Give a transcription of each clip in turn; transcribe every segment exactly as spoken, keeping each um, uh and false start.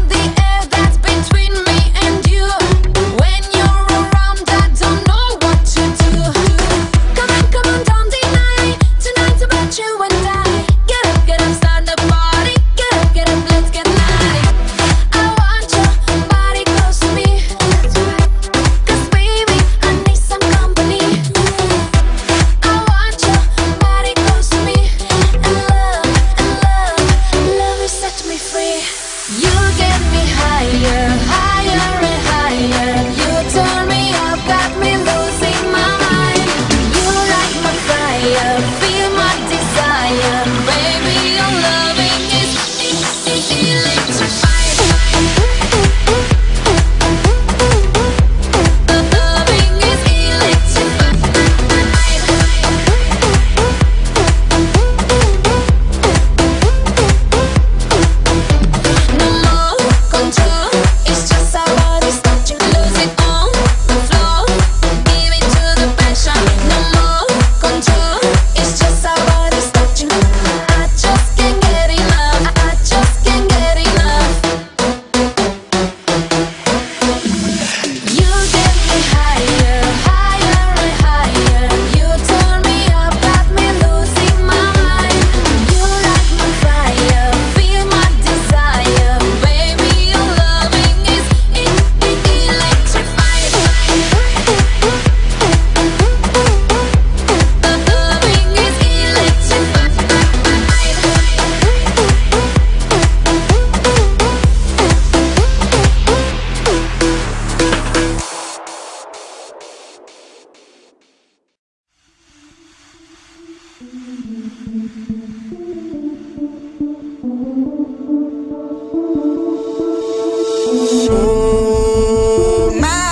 Oh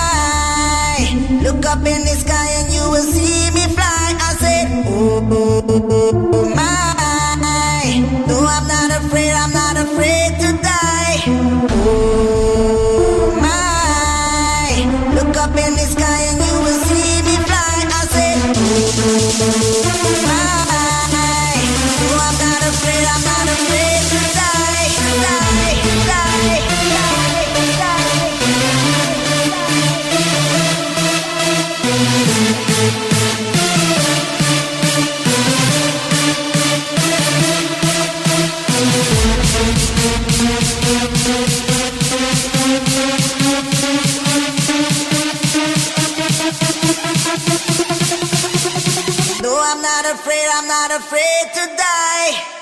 my, look up in the sky and you will see me fly. I said, oh my, no, I'm not afraid, I'm not afraid to die. Oh my, look up in the sky and you will see me fly. I said, oh my, no, I'm not afraid, I'm not afraid to die, die, die, die. No, I'm not afraid, I'm not afraid to die.